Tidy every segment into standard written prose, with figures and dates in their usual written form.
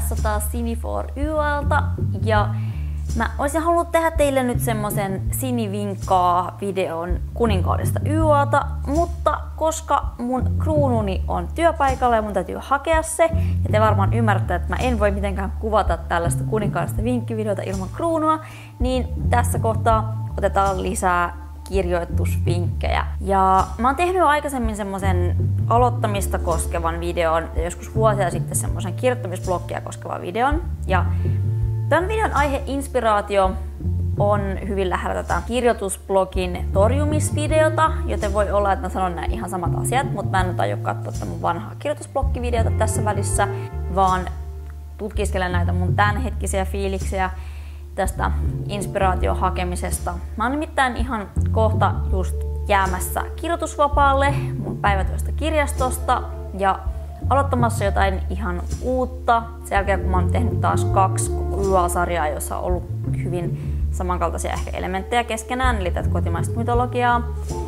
Tässä taas Sini for YL:lta ja mä olisin halunnut tehdä teille nyt semmosen Sini vinkkaa videon kuninkaudesta YL:lta, mutta koska mun kruununi on työpaikalla ja mun täytyy hakea se, ja te varmaan ymmärrätte, että mä en voi mitenkään kuvata tällaista kuninkaudesta vinkkivideota ilman kruunua, niin tässä kohtaa otetaan lisää kirjoitusvinkkejä. Ja mä oon tehnyt jo aikaisemmin semmosen aloittamista koskevan videon ja joskus vuosia sitten semmosen kirjoittamisblokkia koskevan videon. Ja tämän videon aihe inspiraatio on hyvin lähellä tätä kirjoitusblogin torjumisvideota, joten voi olla, että mä sanon nämä ihan samat asiat, mutta mä en nyt aio katsoa tätä mun vanhaa kirjoitusbloggivideota tässä välissä, vaan tutkiskelen näitä mun tämänhetkisiä fiiliksiä tästä inspiraation hakemisesta. Mä oon nimittäin ihan kohta just jäämässä kirjoitusvapaalle mun päivätyöstä kirjastosta ja aloittamassa jotain ihan uutta. Sen jälkeen kun mä oon tehnyt taas 2 YL-sarjaa, joissa on ollut hyvin samankaltaisia ehkä elementtejä keskenään, eli tätä kotimaista mytologiaa.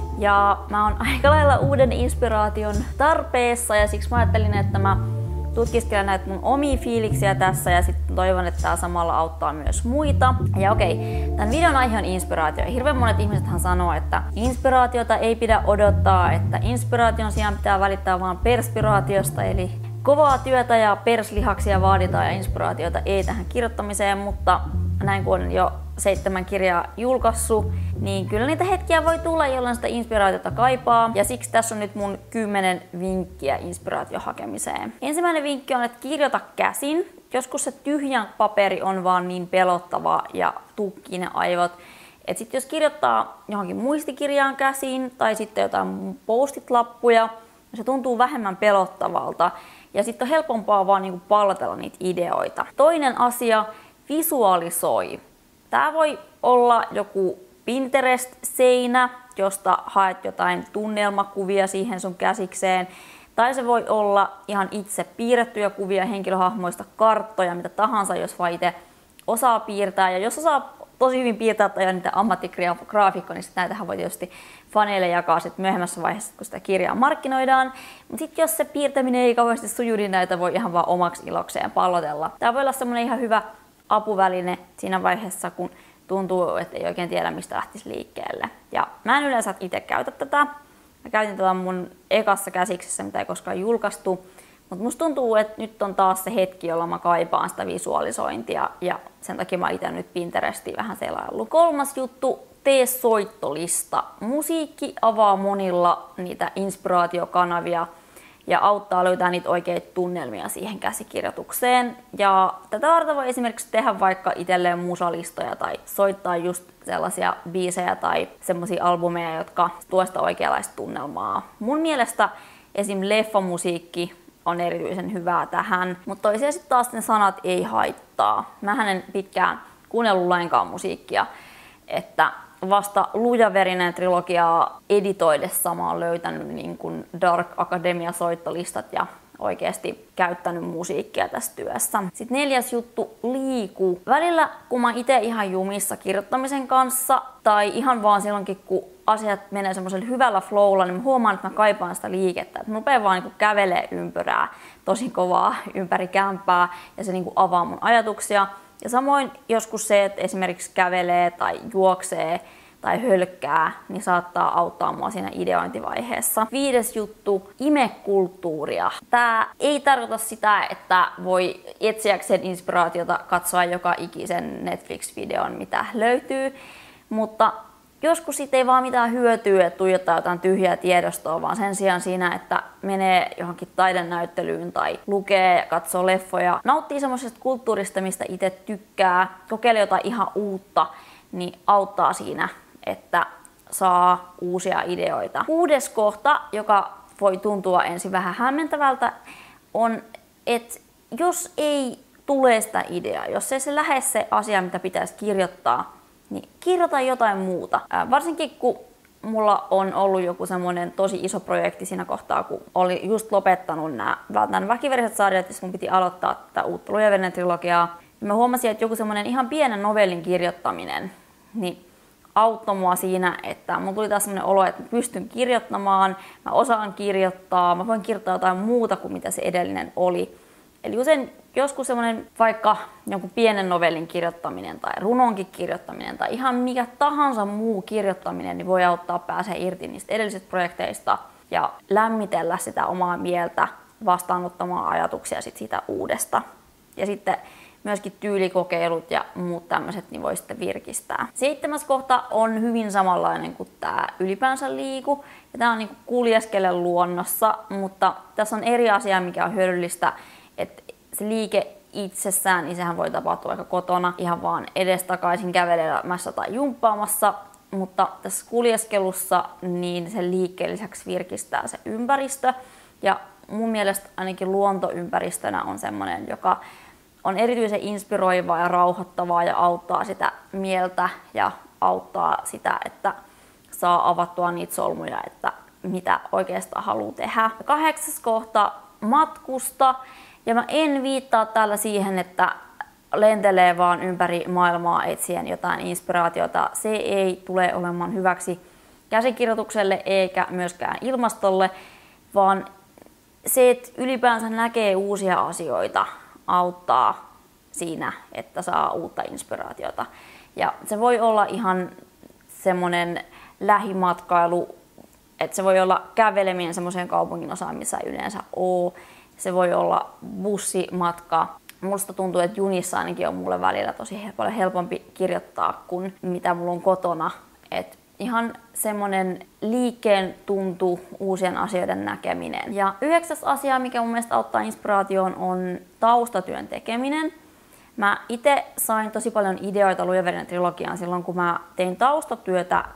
Ja mä oon aika lailla uuden inspiraation tarpeessa ja siksi mä ajattelin, että mä tutkiskelen näitä mun omia fiiliksiä tässä ja sitten toivon, että tää samalla auttaa myös muita. Ja okei, tämän videon aihe on inspiraatio. Hirveän monet ihmisethän sanoo, että inspiraatiota ei pidä odottaa, että inspiraation sijaan pitää välittää vaan perspiraatiosta, eli kovaa työtä ja perslihaksia vaaditaan ja inspiraatiota ei tähän kirjoittamiseen, mutta näin kun on jo 7 kirjaa julkaissut, niin kyllä niitä hetkiä voi tulla, jolloin sitä inspiraatiota kaipaa. Ja siksi tässä on nyt mun 10 vinkkiä inspiraation hakemiseen. Ensimmäinen vinkki on, että kirjoita käsin. Joskus se tyhjä paperi on vaan niin pelottava ja tukkii ne aivot. Et sit jos kirjoittaa johonkin muistikirjaan käsin tai sitten jotain postit-lappuja, se tuntuu vähemmän pelottavalta. Ja sitten on helpompaa vaan niinku pallatella niitä ideoita. Toinen asia, visualisoi. Tää voi olla joku Pinterest-seinä, josta haet jotain tunnelmakuvia siihen sun käsikseen. Tai se voi olla ihan itse piirrettyjä kuvia henkilöhahmoista, karttoja, mitä tahansa, jos vaan itse osaa piirtää. Ja jos osaa tosi hyvin piirtää tai niitä ammattigraafikkoja, niin näitähän voi tietysti faneille jakaa sit myöhemmässä vaiheessa, kun sitä kirjaa markkinoidaan. Mutta sitten jos se piirtäminen ei kauheasti suju, niin näitä voi ihan vaan omaksi ilokseen pallotella. Tää voi olla semmonen ihan hyvä apuväline siinä vaiheessa, kun tuntuu, että ei oikein tiedä, mistä lähtisi liikkeelle. Ja mä en yleensä itse käytä tätä. Mä käytin tätä mun ekassa käsiksessä, mitä ei koskaan julkaistu. Mutta musta tuntuu, että nyt on taas se hetki, jolloin mä kaipaan sitä visualisointia. Ja sen takia mä itse nyt Pinterestiin vähän selaillut. 3. juttu, tee soittolista. Musiikki avaa monilla niitä inspiraatiokanavia ja auttaa löytää niitä oikeita tunnelmia siihen käsikirjoitukseen. Ja tätä varten voi esimerkiksi tehdä vaikka itselleen musalistoja tai soittaa just sellaisia biisejä tai semmosia albumeja, jotka tuo sitä oikeanlaista tunnelmaa. Mun mielestä esim. Leffamusiikki on erityisen hyvää tähän, mutta toisia sitten taas ne sanat ei haittaa. Mähän en pitkään kuunnellut lainkaan musiikkia, että vasta Lujaverinen trilogiaa editoidessa mä oon löytänyt niin kuin Dark Academia soittolistat ja oikeasti käyttänyt musiikkia tässä työssä. Sitten 4. juttu, liiku. Välillä kun mä itse ihan jumissa kirjoittamisen kanssa tai ihan vaan silloinkin kun asiat menee semmoisella hyvällä flowlla, niin mä huomaan, että mä kaipaan sitä liikettä. Että mä rupean vaan niin kävelee ympyrää tosi kovaa ympäri kämppää ja se niin avaa mun ajatuksia. Ja samoin joskus se, että esimerkiksi kävelee tai juoksee tai hölkkää, niin saattaa auttaa mua siinä ideointivaiheessa. 5. juttu, ime kulttuuria. Tää ei tarkoita sitä, että voi etsiäkseen inspiraatiota katsoa joka ikisen Netflix-videon, mitä löytyy, mutta joskus siitä ei vaan mitään hyötyä, että tuijottaa jotain tyhjää tiedostoa, vaan sen sijaan siinä, että menee johonkin taidenäyttelyyn tai lukee ja katsoo leffoja, nauttii semmoisesta kulttuurista, mistä itse tykkää, kokeilee jotain ihan uutta, niin auttaa siinä, että saa uusia ideoita. 6. kohta, joka voi tuntua ensin vähän hämmentävältä, on, että jos ei tule sitä ideaa, jos ei se lähde se asia, mitä pitäisi kirjoittaa, niin kirjoita jotain muuta. Varsinkin kun mulla on ollut joku semmoinen tosi iso projekti siinä kohtaa, kun oli just lopettanut nämä väkiveriset sarjat, ja mun piti aloittaa tätä uutta Lujaverinen trilogiaa. Mä huomasin, että joku semmoinen ihan pienen novellin kirjoittaminen niin auttoi mua siinä, että mulla tuli taas semmoinen olo, että mä pystyn kirjoittamaan, mä osaan kirjoittaa, mä voin kirjoittaa jotain muuta kuin mitä se edellinen oli. Eli usein joskus semmoinen vaikka jonkun pienen novellin kirjoittaminen tai runonkin kirjoittaminen tai ihan mikä tahansa muu kirjoittaminen niin voi auttaa pääsee irti niistä edellisistä projekteista ja lämmitellä sitä omaa mieltä vastaanottamaan ajatuksia siitä uudesta. Ja sitten myöskin tyylikokeilut ja muut tämmöiset niin voi sitten virkistää. 7. kohta on hyvin samanlainen kuin tämä ylipäänsä liiku. Ja tämä on niin kuin kuljeskele luonnossa, mutta tässä on eri asia, mikä on hyödyllistä, että se liike itsessään, niin sehän voi tapahtua aika kotona ihan vaan edestakaisin kävelemässä tai jumppaamassa, mutta tässä kuljeskelussa niin sen liikkeen lisäksi virkistää se ympäristö. Ja mun mielestä ainakin luontoympäristönä on semmoinen, joka on erityisen inspiroivaa ja rauhoittavaa ja auttaa sitä mieltä ja auttaa sitä, että saa avattua niitä solmuja, että mitä oikeastaan haluaa tehdä. 8. kohta, matkusta. Ja mä en viittaa täällä siihen, että lentelee vaan ympäri maailmaa etsien jotain inspiraatiota. Se ei tule olemaan hyväksi käsikirjoitukselle eikä myöskään ilmastolle, vaan se, että ylipäänsä näkee uusia asioita, auttaa siinä, että saa uutta inspiraatiota. Ja se voi olla ihan semmoinen lähimatkailu, että se voi olla käveleminen semmoiseen kaupungin osaan, missä ei yleensä ole. Se voi olla bussimatka. Musta tuntuu, että junissa ainakin on mulle välillä tosi paljon helpompi kirjoittaa kuin mitä mulla on kotona. Et ihan semmoinen liikkeen tuntu, uusien asioiden näkeminen. Ja 9. asia, mikä mun mielestä auttaa inspiraatioon, on taustatyön tekeminen. Mä itse sain tosi paljon ideoita Lujaveden trilogiaan silloin, kun mä tein taustatyötä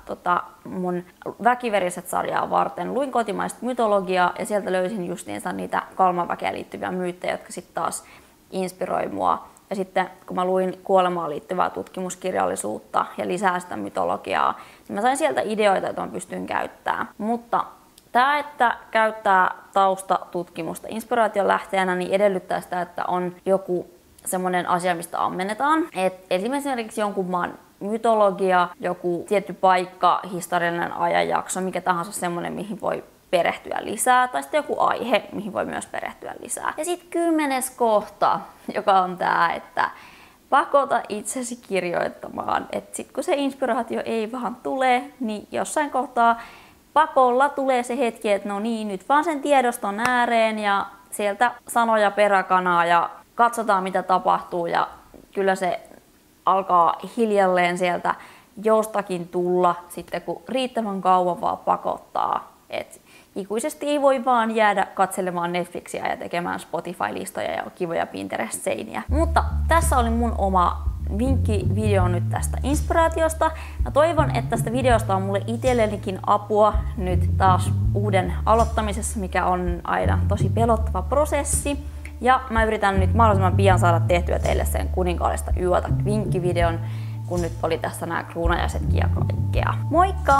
mun Väkiveriset-sarjaa varten. Luin kotimaista mytologiaa ja sieltä löysin justiinsa niitä Kalmaväkeen liittyviä myyttejä, jotka sitten taas inspiroi mua. Ja sitten kun mä luin kuolemaan liittyvää tutkimuskirjallisuutta ja lisää sitä mytologiaa, niin mä sain sieltä ideoita, joita mä pystyn käyttämään. Mutta tämä, että käyttää taustatutkimusta inspiraation lähteenä, niin edellyttää sitä, että on joku semmoinen asia, mistä ammennetaan. Et esimerkiksi jonkun maan mytologia, joku tietty paikka, historiallinen ajanjakso, mikä tahansa semmoinen, mihin voi perehtyä lisää, tai sitten joku aihe, mihin voi myös perehtyä lisää. Ja sitten 10. kohta, joka on tämä, että pakota itsesi kirjoittamaan. Että sitten kun se inspiraatio ei vaan tule, niin jossain kohtaa pakolla tulee se hetki, että no niin, nyt vaan sen tiedoston ääreen ja sieltä sanoja peräkanaa ja katsotaan mitä tapahtuu ja kyllä se alkaa hiljalleen sieltä jostakin tulla sitten kun riittävän kauan vaan pakottaa. Et ikuisesti ei voi vaan jäädä katselemaan Netflixiä ja tekemään Spotify-listoja ja kivoja Pinterest-seiniä. Mutta tässä oli mun oma vinkkivideo nyt tästä inspiraatiosta. Mä toivon, että tästä videosta on mulle itsellenikin apua nyt taas uuden aloittamisessa, mikä on aina tosi pelottava prosessi. Ja mä yritän nyt mahdollisimman pian saada tehtyä teille sen Kuninkaallista yötä vinkkivideon, kun nyt oli tässä nämä kruunajaisetkin ja kaikkea. Moikka!